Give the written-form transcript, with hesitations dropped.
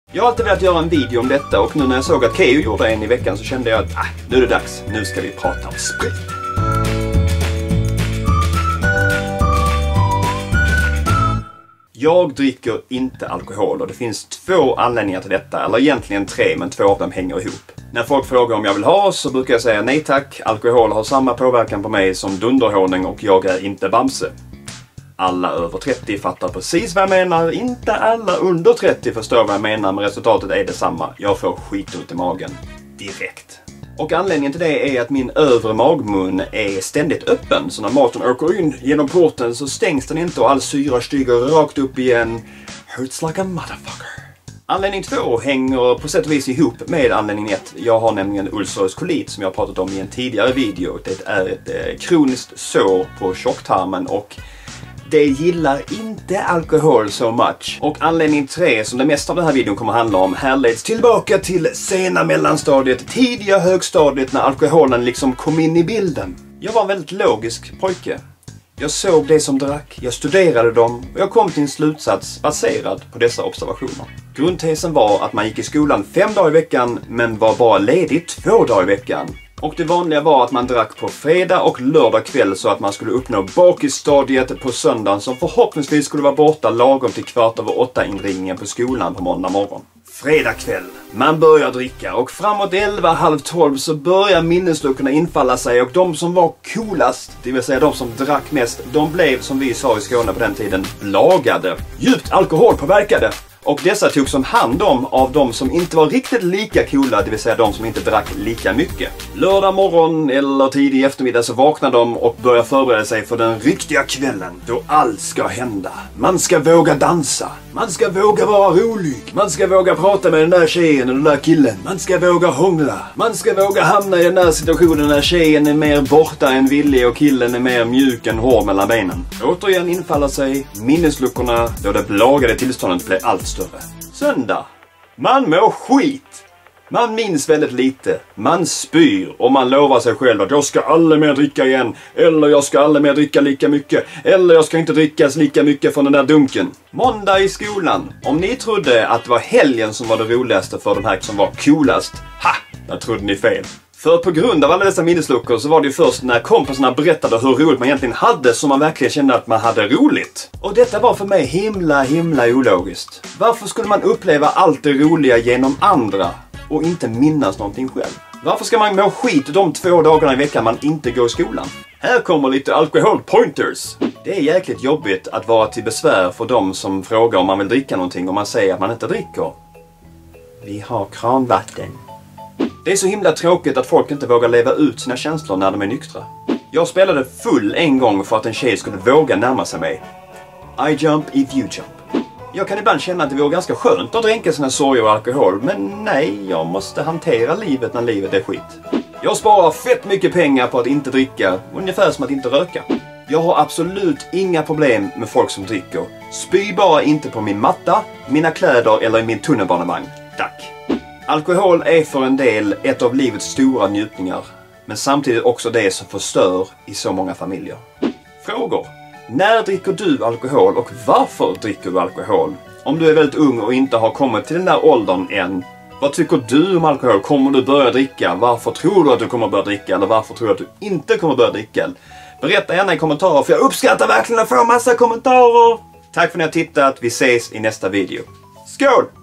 Jag har alltid velat göra en video om detta och nu när jag såg att Keyyo gjorde en i veckan så kände jag att nu är det dags. Nu ska vi prata om sprit. Jag dricker inte alkohol och det finns 2 anledningar till detta, eller egentligen 3, men 2 av dem hänger ihop. När folk frågar om jag vill ha så brukar jag säga nej tack, alkohol har samma påverkan på mig som dunderhonung och jag är inte Bamse. Alla över 30 fattar precis vad jag menar, inte alla under 30 förstår vad jag menar, men resultatet är detsamma. Jag får skitont i magen. Direkt. Och anledningen till det är att min övre magmun är ständigt öppen, så när maten åker in genom porten så stängs den inte och all syra stiger rakt upp igen. Hurts like a motherfucker. Anledning 2 hänger på sätt och vis ihop med anledning 1. Jag har nämligen ulcerös kolit som jag har pratat om i en tidigare video. Det är ett kroniskt sår på tjocktarmen och det gillar inte alkohol so much. Och anledning 3, som det mesta av den här videon kommer handla om, härleds tillbaka till sena mellanstadiet, tidiga högstadiet när alkoholen liksom kom in i bilden. Jag var en väldigt logisk pojke. Jag såg det som drack, jag studerade dem och jag kom till en slutsats baserad på dessa observationer. Grundtesen var att man gick i skolan 5 dagar i veckan men var bara ledig 2 dagar i veckan. Och det vanliga var att man drack på fredag och lördag kväll så att man skulle uppnå bakisstadiet på söndagen som förhoppningsvis skulle vara borta lagom till 7:15 inringningen på skolan på måndag morgon. Fredag kväll. Man börjar dricka och framåt 11, halv 12 så börjar minnesluckorna infalla sig och de som var coolast, det vill säga de som drack mest, de blev som vi sa i Skåne på den tiden, blagade. Djupt alkoholpåverkade. Och dessa togs om hand om av de som inte var riktigt lika coola, det vill säga de som inte drack lika mycket. Lördag morgon eller tidig eftermiddag så vaknar de och börjar förbereda sig för den riktiga kvällen då allt ska hända. Man ska våga dansa, man ska våga vara rolig, man ska våga prata med den där tjejen och den där killen, man ska våga hångla, man ska våga hamna i den där situationen när tjejen är mer borta än villig och killen är mer mjuk än hård mellan benen. Återigen infaller sig minnesluckorna då det blagade tillståndet blir allt större. Söndag. Man mår skit. Man minns väldigt lite. Man spyr och man lovar sig själv att jag ska aldrig mer dricka igen. Eller jag ska aldrig mer dricka lika mycket. Eller jag ska inte drickas lika mycket från den där dunken. Måndag i skolan. Om ni trodde att det var helgen som var det roligaste för de här som var coolast. Där trodde ni fel. För på grund av alla dessa minnesluckor så var det ju först när kompisarna berättade hur roligt man egentligen hade som man verkligen kände att man hade roligt. Och detta var för mig himla ologiskt. Varför skulle man uppleva allt det roliga genom andra och inte minnas någonting själv? Varför ska man må skit de 2 dagarna i veckan man inte går i skolan? Här kommer lite alkoholpointers. Det är jäkligt jobbigt att vara till besvär för de som frågar om man vill dricka någonting och man säger att man inte dricker. Vi har kranvatten. Det är så himla tråkigt att folk inte vågar leva ut sina känslor när de är nyktra. Jag spelade full en gång för att en tjej skulle våga närma sig mig. I jump if you jump. Jag kan ibland känna att det vore ganska skönt att dränka sina sorger och alkohol, men nej, jag måste hantera livet när livet är skit. Jag sparar fett mycket pengar på att inte dricka, ungefär som att inte röka. Jag har absolut inga problem med folk som dricker. Spy bara inte på min matta, mina kläder eller i min tunnelbanevagn. Tack. Alkohol är för en del ett av livets stora njutningar, men samtidigt också det som förstör i så många familjer. Frågor. När dricker du alkohol och varför dricker du alkohol? Om du är väldigt ung och inte har kommit till den där åldern än, vad tycker du om alkohol? Kommer du börja dricka? Varför tror du att du kommer börja dricka? Eller varför tror du att du inte kommer börja dricka? Berätta gärna i kommentarer, för jag uppskattar verkligen att få massa kommentarer. Tack för att ni har tittat, vi ses i nästa video. Skål!